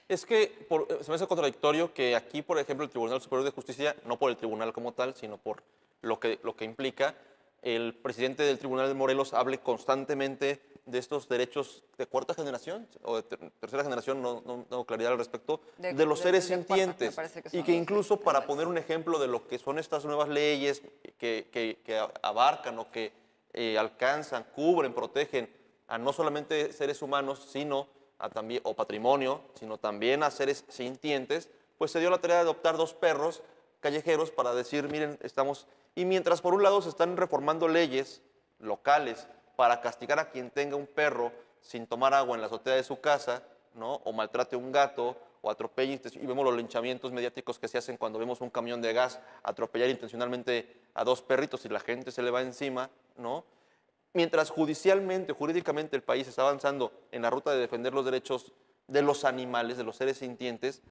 Es que se me hace contradictorio que aquí, por ejemplo, el Tribunal Superior de Justicia, no por el tribunal como tal, sino por lo que implica, el presidente del Tribunal de Morelos hable constantemente de estos derechos de cuarta generación o de tercera generación, no tengo claridad al respecto, de los seres De cuarta, me sintientes. parece que Y son que los de incluso para poner iguales. un ejemplo de lo que son estas nuevas leyes que abarcan o que alcanzan, cubren, protegen a no solamente seres humanos, sino a también, o patrimonio, sino también a seres sintientes, pues se dio la tarea de adoptar dos perros callejeros para decir, miren, estamos... Y mientras por un lado se están reformando leyes locales para castigar a quien tenga un perro sin tomar agua en la azotea de su casa, ¿no? O maltrate a un gato, o atropelle, y vemos los linchamientos mediáticos que se hacen cuando vemos un camión de gas atropellar intencionalmente a dos perritos y la gente se le va encima, ¿no? Mientras judicialmente, jurídicamente el país está avanzando en la ruta de defender los derechos de los animales, de los seres sintientes,